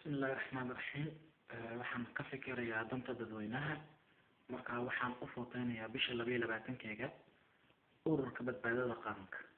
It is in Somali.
بسم الله الرحمن الرحيم waxaan ka fikirayaa danta dadweynaha marka waxaan u footeynayaa bisha 22 ururka badbaadada qaranka